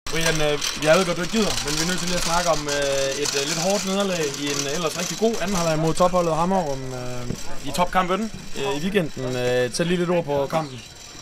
Brian, jeg ved godt, du ikke gider, men vi er nødt til lige at snakke om et lidt hårdt nederlag i en ellers rigtig god anden halvleg mod topholdet Hammerum i topkampen i weekenden. Tæl lige lidt ord på kampen.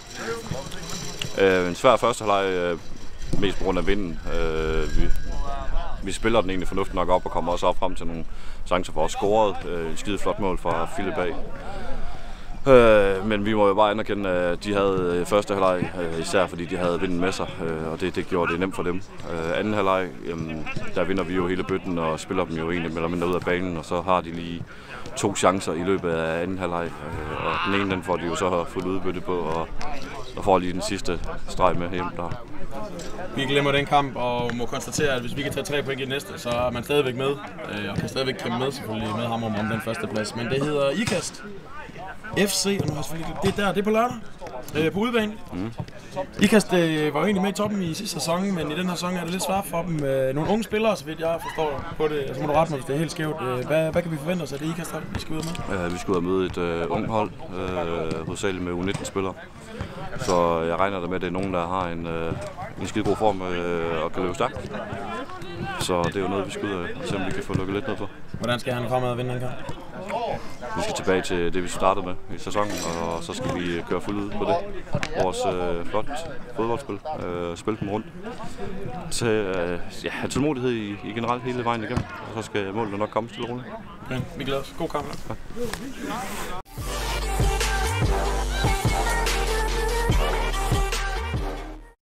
En svær første halvleg, mest på grund af vinden. Vi spiller den egentlig fornuftigt nok op og kommer også op frem til nogle chancer for at score. Et skide flot mål fra Philip bag. Men vi må jo bare anerkende, at de havde første halvleg, især fordi de havde vinden med sig, og det gjorde det nemt for dem. Anden halvleg, der vinder vi jo hele bøtten og spiller dem jo egentlig mere eller mindre ud af banen, og så har de lige 2 chancer i løbet af anden halvleg, og den ene den får de jo så fået udbytte på, og får lige den sidste streg med hjem der. Vi glemmer den kamp og må konstatere, at hvis vi kan tage 3 point i næste, så er man stadigvæk med, og kan stadigvæk kæmpe med selvfølgelig med Hammerum om den første plads. Men det hedder IKAST FC, og nu har jeg selvfølgelig det er på lørdag på udebane. IKAST var jo egentlig med i toppen i sidste sæson, men i den her sæson er det lidt svært for dem. Nogle unge spillere, så vidt jeg forstår på det, så må du rette mig, hvis det er helt skævt. Hvad kan vi forvente os af det IKAST, vi skal ud med? Vi skal ud og møde et ungt hold, hovedsageligt med U19-spillere. Så jeg regner da med, at det er nogen, der har en skide god form og kan løbe stærkt. Så det er jo noget, vi skal ud og se, om vi kan få lukket lidt ned på. Hvordan skal han fremad og vinde den kamp? Vi skal tilbage til det, vi startede med i sæsonen, og så skal vi køre fuldt ud på det. Vores flot fodboldspil, spille dem rundt. Til have tålmodighed i generelt hele vejen igennem, og så skal målet nok komme stille og roligt. Okay, vi glæder os. God kamp. Ja.